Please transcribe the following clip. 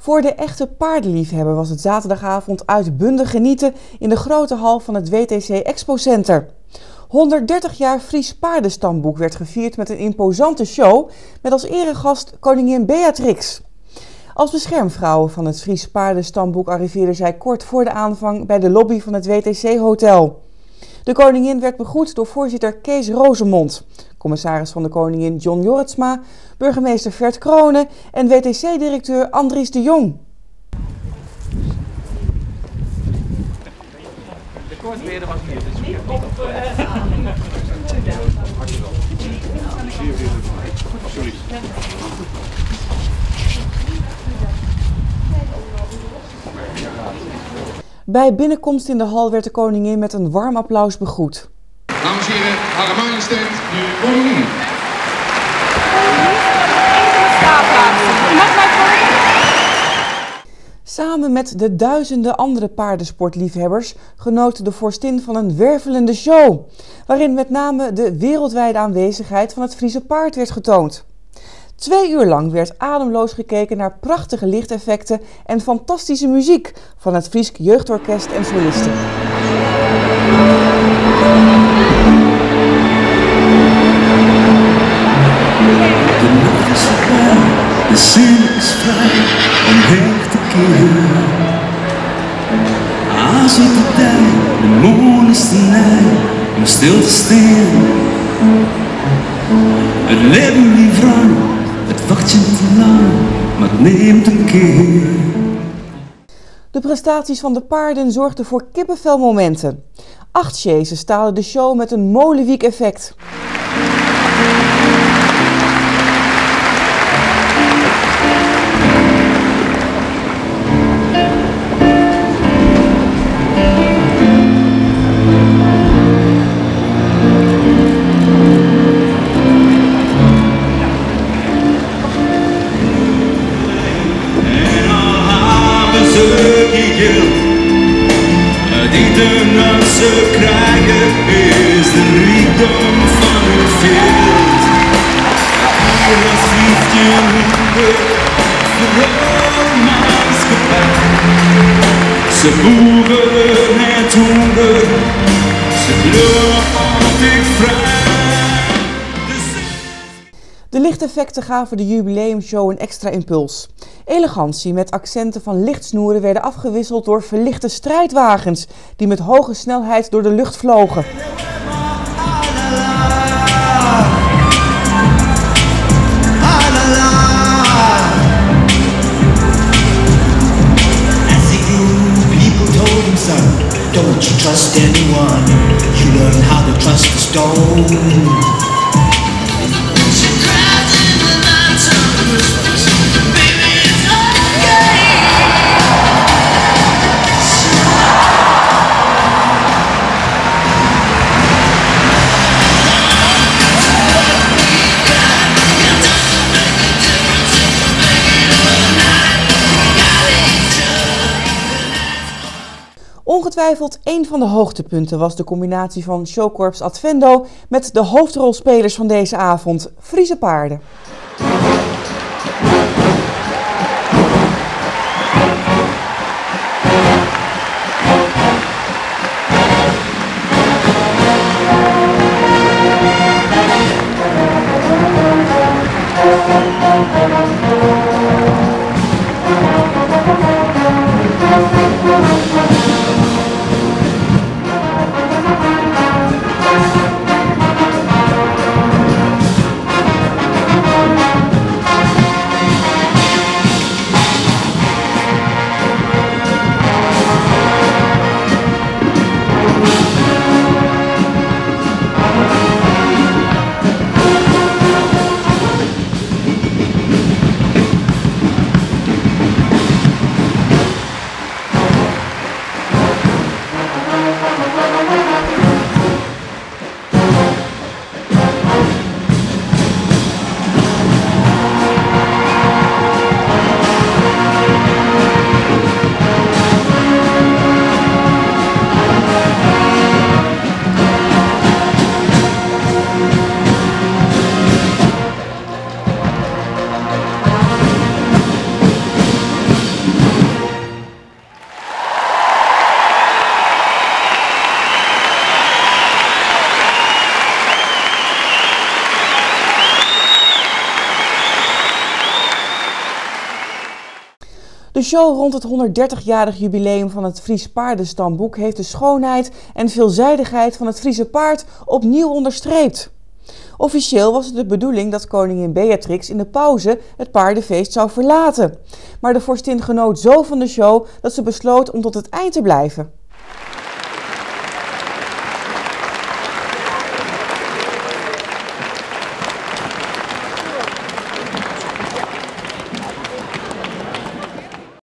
Voor de echte paardenliefhebber was het zaterdagavond uitbundig genieten in de grote hal van het WTC Expo Center. 130 jaar Fries paardenstamboek werd gevierd met een imposante show met als eregast koningin Beatrix. Als beschermvrouw van het Fries paardenstamboek arriveerde zij kort voor de aanvang bij de lobby van het WTC Hotel. De koningin werd begroet door voorzitter Kees Rozemond, commissaris van de koningin John Jorritsma, burgemeester Vert Kronen en WTC-directeur Andries de Jong. De koortsbeheerder was hier, dus niet op. Bij binnenkomst in de hal werd de koningin met een warm applaus begroet. Dames en heren, Hare Majesteit, de koningin. Samen met de duizenden andere paardensportliefhebbers genoot de vorstin van een wervelende show, waarin met name de wereldwijde aanwezigheid van het Friese paard werd getoond. 2 uur lang werd ademloos gekeken naar prachtige lichteffecten en fantastische muziek van het Friesk Jeugdorkest en solisten. De lucht is voorbij, de zin is vrij om heen te keren. Azelt de dij, de moon is te nij om stil te staan. Het leven lief lang, het wacht je te lang, maar het neemt een keer. De prestaties van de paarden zorgden voor kippenvelmomenten. 8 chases stalen de show met een molenwiek-effect. Die de mensen krijgen is de rijkdom van hun veld. Dat vliegt je hoeken voor maatschappij. Ze boeren en toeren, ze lopen altijd vrij. De lichteffecten gaven de jubileumshow een extra impuls. Elegantie met accenten van lichtsnoeren werden afgewisseld door verlichte strijdwagens die met hoge snelheid door de lucht vlogen. Don't you trust anyone, you learn how to trust the stone. Ongetwijfeld een van de hoogtepunten was de combinatie van Showcorps Advendo met de hoofdrolspelers van deze avond, Friese paarden. De show rond het 130-jarig jubileum van het Fries Paardenstamboek heeft de schoonheid en veelzijdigheid van het Friese paard opnieuw onderstreept. Officieel was het de bedoeling dat koningin Beatrix in de pauze het paardenfeest zou verlaten. Maar de vorstin genoot zo van de show dat ze besloot om tot het eind te blijven.